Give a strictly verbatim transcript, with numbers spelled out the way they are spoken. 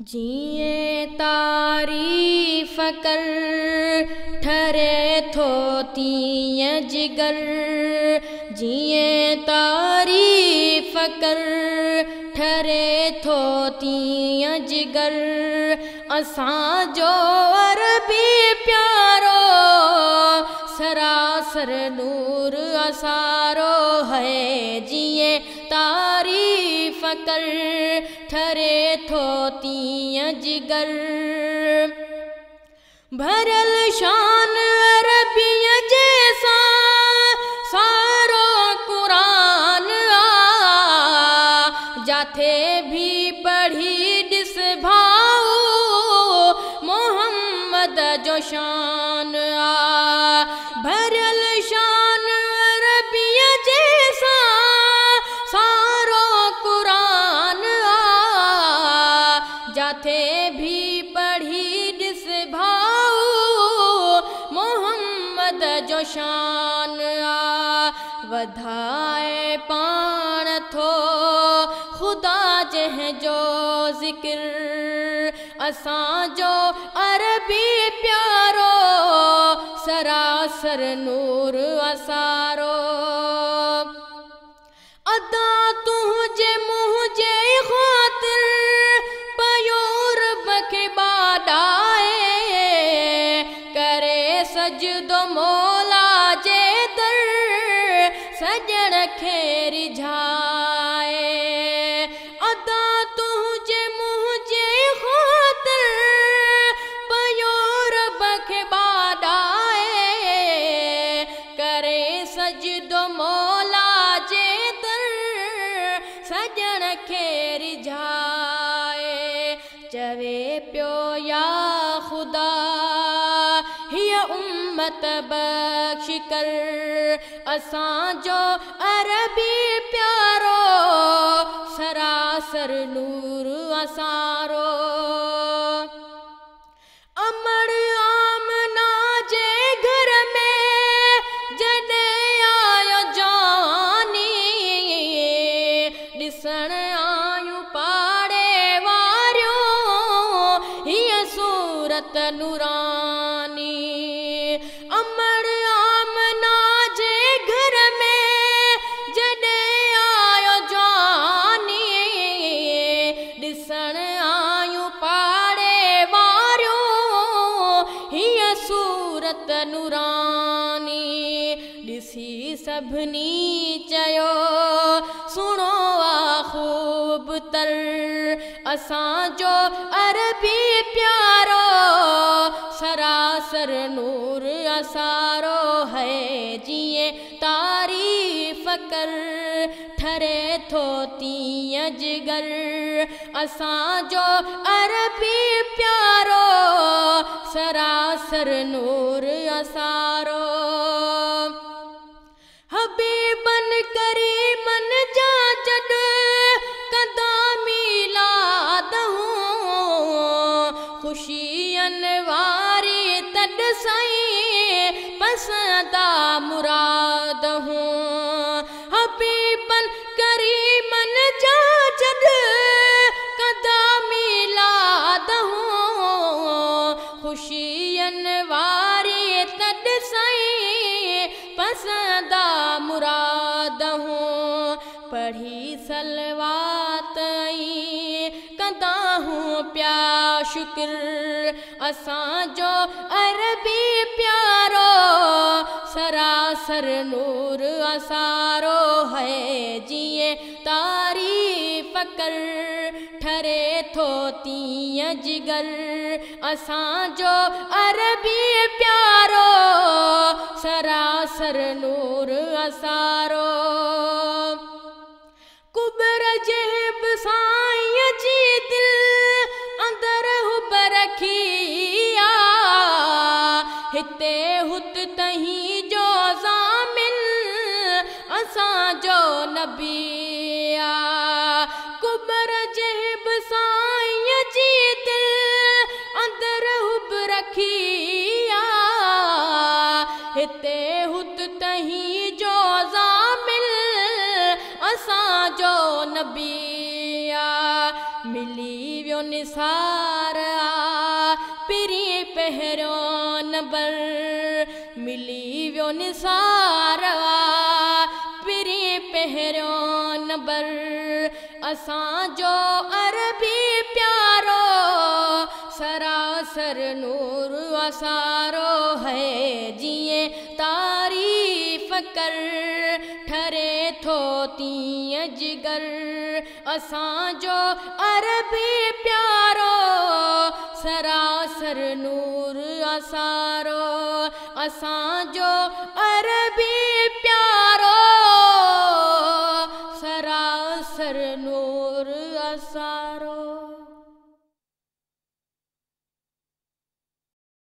जिए तारीफ कर ठरे थो तीअं जिगर, जिए तारीफ कर ठरे थो तीअं जिगर। असांजो अरबी प्यारो सरासर नूर असारो है। जिए तारीफ कर ठरे थो तीअं जिगर। भरल शान अरबीअ जैसा सारो कुरान आ, जाथे भी पढ़ी ॾिस भाऊ मोहम्मद जो शान आ। भरल शान अरबीअ जैसा सारो कुरान आ, जाथे भी पढ़ी ॾिस भाऊ मोहम्मद जो शान आ। वधाए पाण थो खुदा जंहिंजो ज़िक्र, असांजो अरबी प्यारो सरासर नूर असारो। अदा तुंहिंजे मुंहिंजे ख़ातिर पयोर बखे बाॾाए, करे सजदो मौला जे दर सजण खे रिझाए। अदा तुंहिंजे मुंहिंजे ख़ातिर पयोर बखे बाॾाए, करे सजदो मौला जे दर सजण खे रिझाए। चवे पियो या खुदा हीअ उम्मत बख्श कर, असांजो अरबी प्यारो सरासर नूर असारो। अमर आमना जे घर में जॾहिं आयो जानी, ॾिसण आयूं पाड़े वारियो हीअ सूरत नूरानी। अमर आमना जे घर में जॾहिं आयो जानी, ॾिसण आयूं पाड़े वारियो हीअ सूरत नूरानी। ॾिसी सभिनी चयो सुणो आ ख़ूब तर, असांजो अरबी प्यारो सरासर नूर असारो है। जिए तारीफ कर ठरे थो तीअं जिगर, असांजो अरबी प्यारो सरासर नूर असारो। हबीबन करीमन जा जॾ कंदा मीलाद हूं, ख़ुशियन वारी तॾ साईं पसंदा मुराद हूं। हबीबन करीमन जा जॾ कंदा मीलाद हूं, ख़ुशियन वारी तॾ साईं पसंदा मुराद हूं। पढ़ी सलवात आई कंदा हूं प्या शुक्र, असांजो अरबी प्यारो सरासर नूर असारो है। जिए तारीफ कर ठरे थो तीअं जिगर, असांजो अरबी प्यारो सरासर नूर असारो। कुबर जेब साईं जी दिल अंदर हुब रखी आ, हिते हुत तहीं जो ज़ामिन असांजो नबी आ। कुबर जेब साईं जी दिल अंदर हुब रखी आ, हिते हुत तहीं जो ज़ामिन असांजो नबी आ। मिली वियो निसार आ पिरी पहिरियों नंबर मिली वियो निसार आ पिरी पहिरियों नंबर असांजो अरबी प्यारो सरासर नूर असारो है जिए तारीफ कर ठरे थो तीअं जिगर असांजो अरबी प्यारो सरासर नूर असारो असांजो